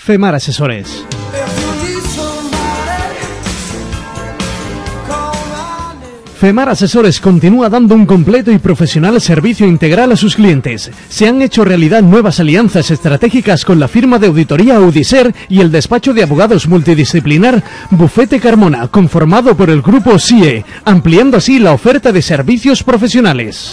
Femar Asesores. Femar Asesores continúa dando un completo y profesional servicio integral a sus clientes. Se han hecho realidad nuevas alianzas estratégicas con la firma de auditoría Audiser y el despacho de abogados multidisciplinar Bufete Carmona, conformado por el grupo SIE, ampliando así la oferta de servicios profesionales.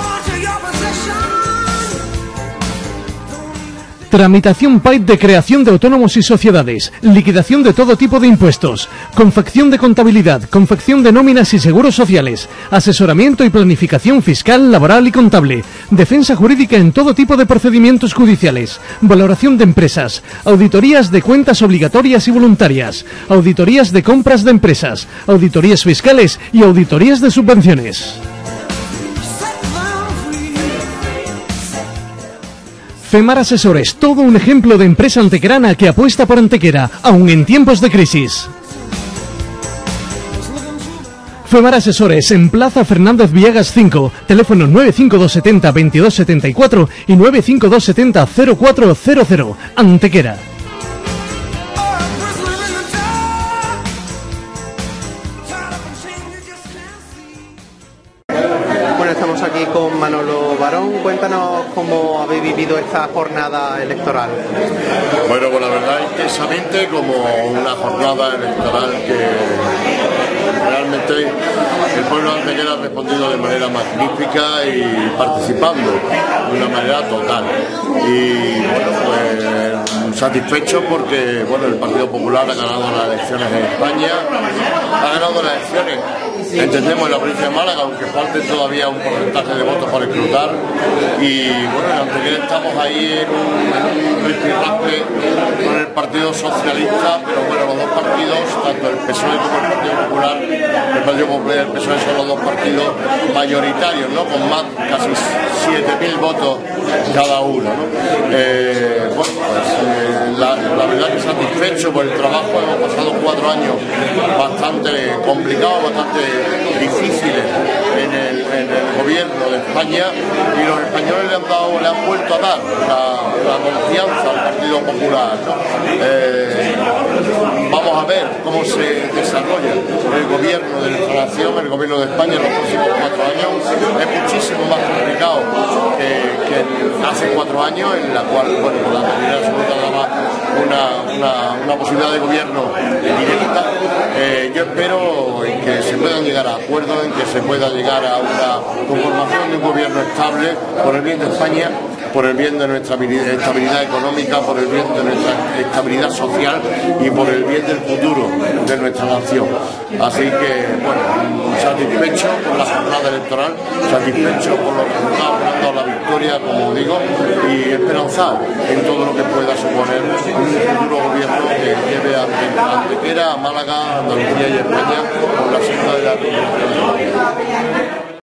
Tramitación PAIT de creación de autónomos y sociedades, liquidación de todo tipo de impuestos, confección de contabilidad, confección de nóminas y seguros sociales, asesoramiento y planificación fiscal, laboral y contable, defensa jurídica en todo tipo de procedimientos judiciales, valoración de empresas, auditorías de cuentas obligatorias y voluntarias, auditorías de compras de empresas, auditorías fiscales y auditorías de subvenciones. Femar Asesores, todo un ejemplo de empresa antequerana que apuesta por Antequera, aun en tiempos de crisis. Femar Asesores, en Plaza Fernández Villegas 5, teléfono 95270 2274 y 95270 0400, Antequera. Estamos aquí con Manolo Barón. Cuéntanos cómo habéis vivido esta jornada electoral. Bueno, pues la verdad intensamente, como una jornada electoral que realmente el pueblo de Antequera ha respondido de manera magnífica y participando de una manera total. Y bueno, pues satisfecho porque bueno, el Partido Popular ha ganado las elecciones en España, ha ganado las elecciones, entendemos, en la provincia de Málaga, aunque falte todavía un porcentaje de votos por escrutar. Y bueno, en Antequera estamos ahí en un rifirrafe con el Partido Socialista, pero bueno, los dos partidos, tanto el PSOE como el Partido Popular, el Partido Popular y el PSOE son los dos partidos mayoritarios, ¿no? Con más, casi 7.000 votos cada uno, ¿no? Bueno, pues la verdad que satisfecho por el trabajo. Hemos pasado 4 años bastante complicados, bastante difíciles en el gobierno de España, y los españoles le han vuelto a dar la confianza al Partido Popular, ¿no? Vamos a ver cómo se desarrolla el gobierno de nuestra nación, el gobierno de España en los próximos 4 años. Es muchísimo más complicado que hace 4 años, en la cual, bueno, la mayoría absoluta daba una posibilidad de gobierno directa. Yo espero en que se puedan llegar a acuerdos, en que se pueda llegar a una conformación de un gobierno estable por el bien de España, por el bien de nuestra estabilidad económica, por el bien de nuestra estabilidad social y por el bien del futuro de nuestra nación. Así que, bueno, satisfecho por la jornada electoral, satisfecho por los resultados que han dado la victoria, como digo, y esperanzado en todo lo que pueda suponer un futuro gobierno que lleve a Antequera, a Málaga, a Andalucía y a España por la senda de la revolución.